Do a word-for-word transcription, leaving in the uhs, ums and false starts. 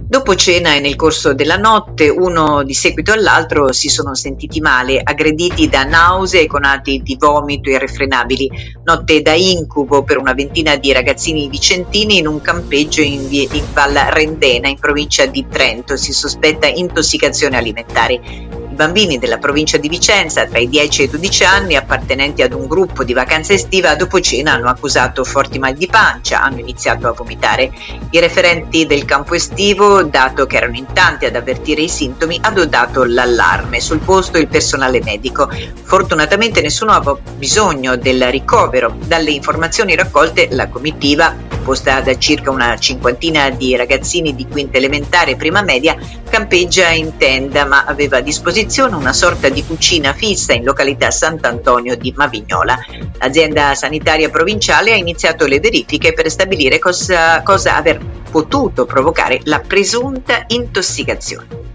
Dopo cena e nel corso della notte, uno di seguito all'altro si sono sentiti male, aggrediti da nausea e conati di vomito irrefrenabili. Notte da incubo per una ventina di ragazzini vicentini in un campeggio in, vie- in Val Rendena, in provincia di Trento. Si sospetta intossicazione alimentare. I bambini della provincia di Vicenza, tra i dieci e i dodici anni, appartenenti ad un gruppo di vacanza estiva, dopo cena hanno accusato forti mal di pancia, hanno iniziato a vomitare. I referenti del campo estivo, dato che erano in tanti ad avvertire i sintomi, hanno dato l'allarme. Sul posto il personale medico. Fortunatamente nessuno aveva bisogno del ricovero. Dalle informazioni raccolte, la comitiva, composta da circa una cinquantina di ragazzini di quinta elementare e prima media, campeggia in tenda, ma aveva a disposizione una sorta di cucina fissa in località Sant'Antonio di Mavignola. L'azienda sanitaria provinciale ha iniziato le verifiche per stabilire cosa, cosa aver potuto provocare la presunta intossicazione.